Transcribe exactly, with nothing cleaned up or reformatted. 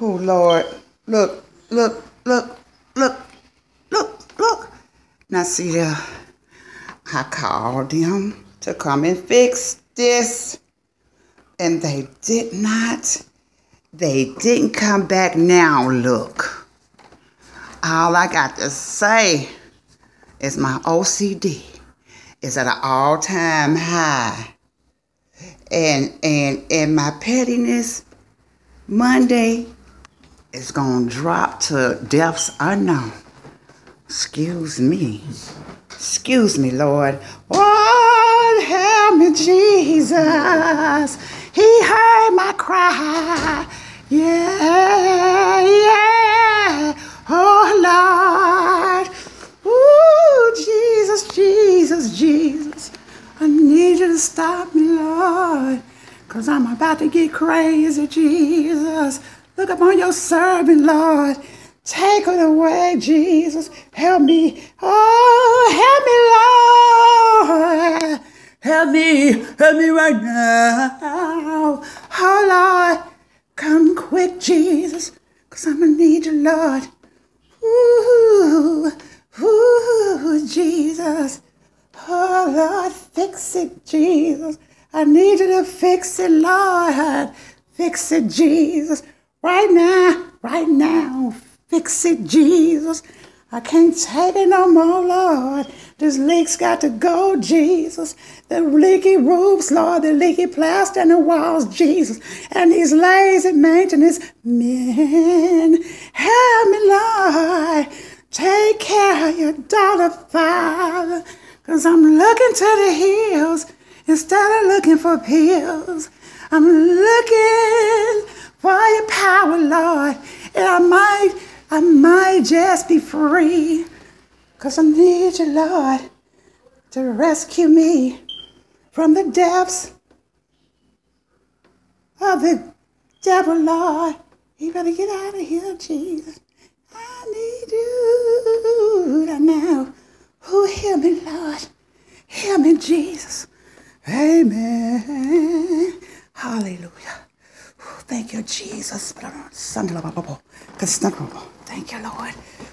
Oh, Lord. Look, look, look, look, look, look. Now, see there. I called them to come and fix this. And they did not. They didn't come back now, look. All I got to say is my O C D is at an all-time high. And, and, and my pettiness Monday is going to drop to depths unknown. Excuse me. Excuse me, Lord. Lord, help me, Jesus. He heard my cry. Yeah, yeah. Oh, Lord. Ooh, Jesus, Jesus, Jesus. I need you to stop me, Lord, because I'm about to get crazy, Jesus. Look upon your servant, Lord. Take it away, Jesus. Help me. Oh, help me, Lord. Help me. Help me right now. Oh, Lord. Come quick, Jesus, because I'm going to need you, Lord. Ooh, ooh, Jesus. Oh, Lord, fix it, Jesus. I need you to fix it, Lord. Fix it, Jesus. Right now, right now. Fix it, Jesus. I can't take it no more, Lord. This leak's got to go, Jesus. The leaky roofs, Lord, the leaky plaster in the walls, Jesus. And these lazy maintenance men. Help me, Lord. Take care of your daughter, Father. Because I'm looking to the hills instead of looking for pills. I'm looking for your power, Lord. And I might, I might just be free. Because I need you, Lord, to rescue me from the depths of the devil, Lord. You better get out of here, Jesus. I need you right now. Oh, hear me, Lord. Hear me, Jesus. Amen. Hallelujah. Thank you, Jesus. Thank you, Lord.